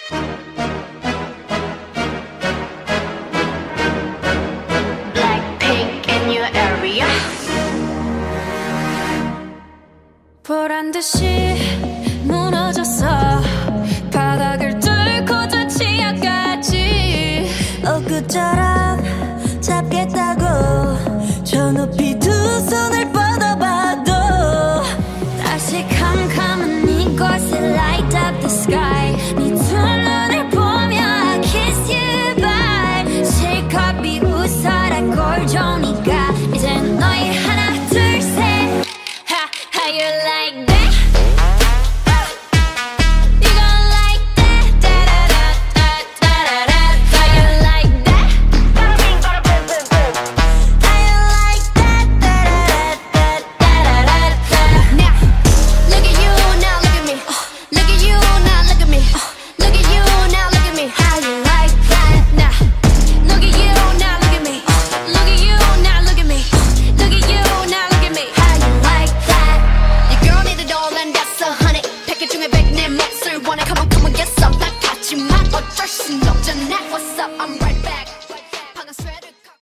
Blackpink in your area. 보란듯이 무너졌어. 바닥을 뚫고 저 지하까지 엊그처럼 잡겠다고 저 높이 두 손을 뻗어봐도 다시 캄캄한 이곳에 light up the sky. 네 두 눈을 보며 I kiss you bye. 실컷 비웃어라 꼴좋으니까 이젠 너희 하나 둘 셋. How you like that? You gon' like that? Da da da da da da da. How you like that? How you like that? Da da da da da da da. Now look at you, now look at me. Look at you, now look at me. Look at you, now look at me. How you like that? Now look at you, now look at me. Look at you, now look at me. Look at you, now look at me. How you like that? Your girl need it all and that's 100. 패킷 중에 100 내 몫을 원해. Come on, come on, get some. 나 같지만 어쩔 순 없잖아. What's up? I'm